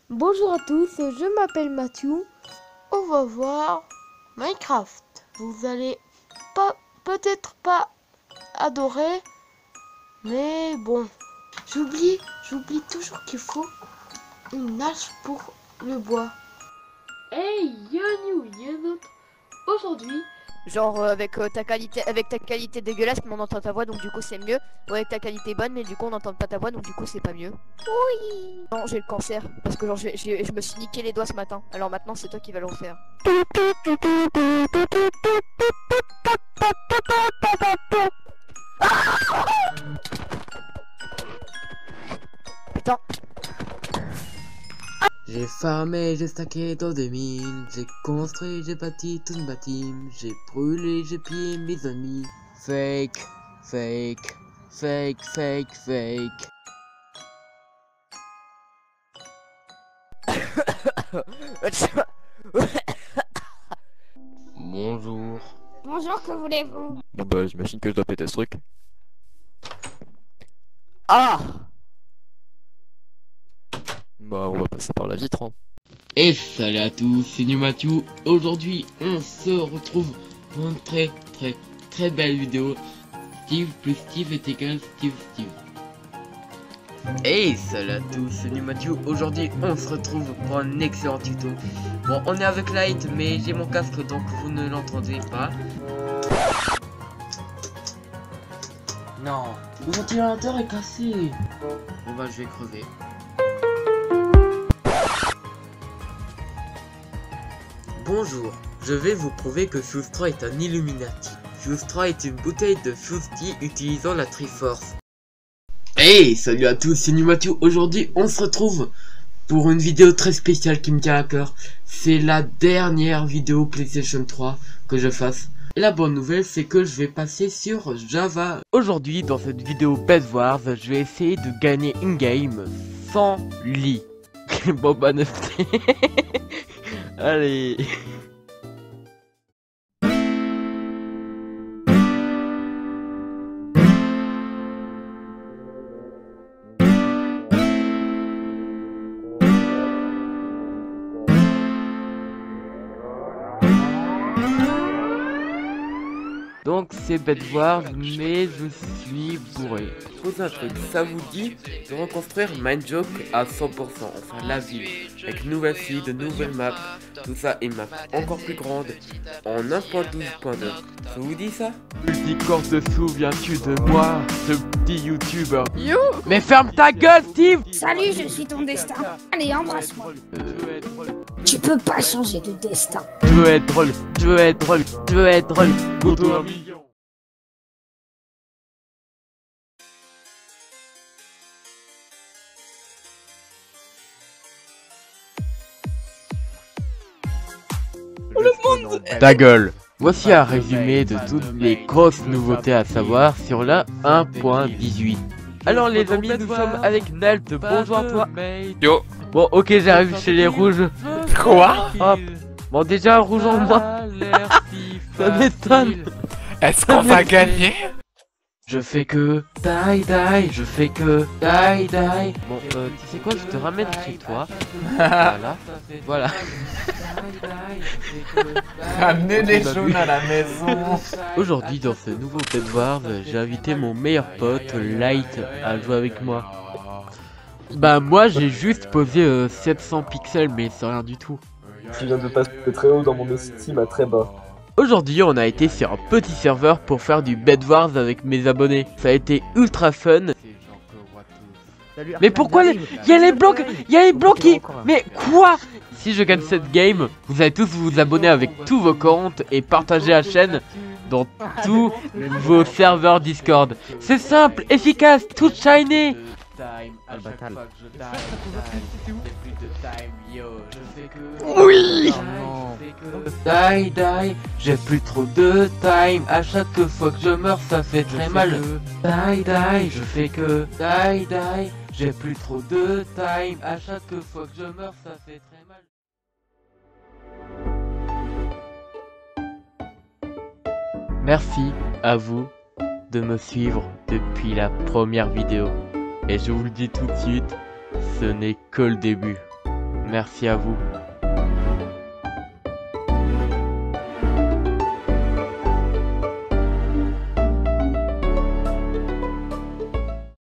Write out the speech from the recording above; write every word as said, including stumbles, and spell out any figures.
Bonjour à tous, je m'appelle Mathieu. On va voir Minecraft. Vous allez pas, peut-être pas adorer, mais bon. J'oublie, j'oublie toujours qu'il faut une hache pour le bois. Hey, Yannou, Yannou. Aujourd'hui, Genre euh, avec euh, ta qualité avec ta qualité dégueulasse mais on entend ta voix donc du coup c'est mieux. Ou avec ta qualité bonne mais du coup on n'entend pas ta voix donc du coup c'est pas mieux. oui. Non j'ai le cancer parce que genre j'ai- j'ai- je me suis niqué les doigts ce matin. Alors maintenant c'est toi qui vas le refaire. Putain. J'ai farmé, j'ai stacké dans des mines, j'ai construit, j'ai bâti tout une bâtime, j'ai brûlé, j'ai pillé mes amis. Fake, fake, fake, fake, fake. Bonjour. Bonjour, que voulez-vous? Bon bah j'imagine que je dois péter ce truc. Ah. Bah on va passer par la vitre hein. Et salut à tous, c'est New Mathieu. Aujourd'hui, on se retrouve pour une très très très belle vidéo. Steve plus Steve est égal Steve Steve. Hey, salut à tous, c'est New Mathieu. Aujourd'hui, on se retrouve pour un excellent tuto. Bon, on est avec Light, mais j'ai mon casque donc vous ne l'entendez pas. Non, le ventilateur est cassé. Bon bah, je vais crever. Bonjour, je vais vous prouver que Fuse trois est un Illuminati. Fuse trois est une bouteille de Fuse Tea utilisant la Triforce. Hey, salut à tous, c'est New Mathieu. Aujourd'hui, on se retrouve pour une vidéo très spéciale qui me tient à cœur. C'est la dernière vidéo PlayStation trois que je fasse. Et la bonne nouvelle, c'est que je vais passer sur Java. Aujourd'hui, dans cette vidéo Bed Wars, je vais essayer de gagner in-game sans lit. Bon bah, allez. Donc c'est bête voir, mais je suis bourré. Pose un truc, ça vous dit de reconstruire Mindjoke à cent pour cent, enfin la ville, avec une nouvelle fille, de nouvelles maps, tout ça et map encore plus grande, en un point douze point deux. Ça vous dit ça? Multicorps, te souviens-tu de moi, ce petit youtubeur? You. Mais ferme ta gueule, Steve! Salut, je suis ton destin. Allez, embrasse-moi. Euh... Tu peux pas changer de destin. Je veux être drôle, je veux être drôle, je veux être drôle. Goto un million. Ta gueule. Voici un résumé de toutes les grosses nouveautés à savoir sur la un point dix-huit. Alors les amis, nous sommes avec Nelt. Bonjour à toi. Yo. Bon, ok, j'arrive chez les rouges. Quoi? Hop. Bon, déjà un rouge en moins. Ça m'étonne. Est-ce qu'on va gagner? Je fais que die die, je fais que die die. Bon, euh, tu sais quoi, je te ramène chez toi. Voilà, voilà. Ramenez les jaunes à la maison. Aujourd'hui, dans ce nouveau Bed Wars, j'ai invité mon meilleur pote, Light, à jouer avec moi. Bah, moi, j'ai juste posé euh, sept cents pixels, mais c'est rien du tout. Tu viens de passer très haut dans mon estime à très bas. Aujourd'hui, on a été sur un petit serveur pour faire du Bed Wars avec mes abonnés. Ça a été ultra fun. Mais pourquoi il y a les blocs, il y a les blocs qui... Mais quoi? Si je gagne cette game, vous allez tous vous abonner avec tous vos comptes et partager la chaîne dans tous vos serveurs Discord. C'est simple, efficace, tout shiny. Oui. Die die, j'ai plus trop de time. À chaque fois que je meurs, ça fait très mal. Die die, je fais que die die. J'ai plus trop de time. À chaque fois que je meurs, ça fait très mal. Merci à vous de me suivre depuis la première vidéo. Et je vous le dis tout de suite, ce n'est que le début. Merci à vous.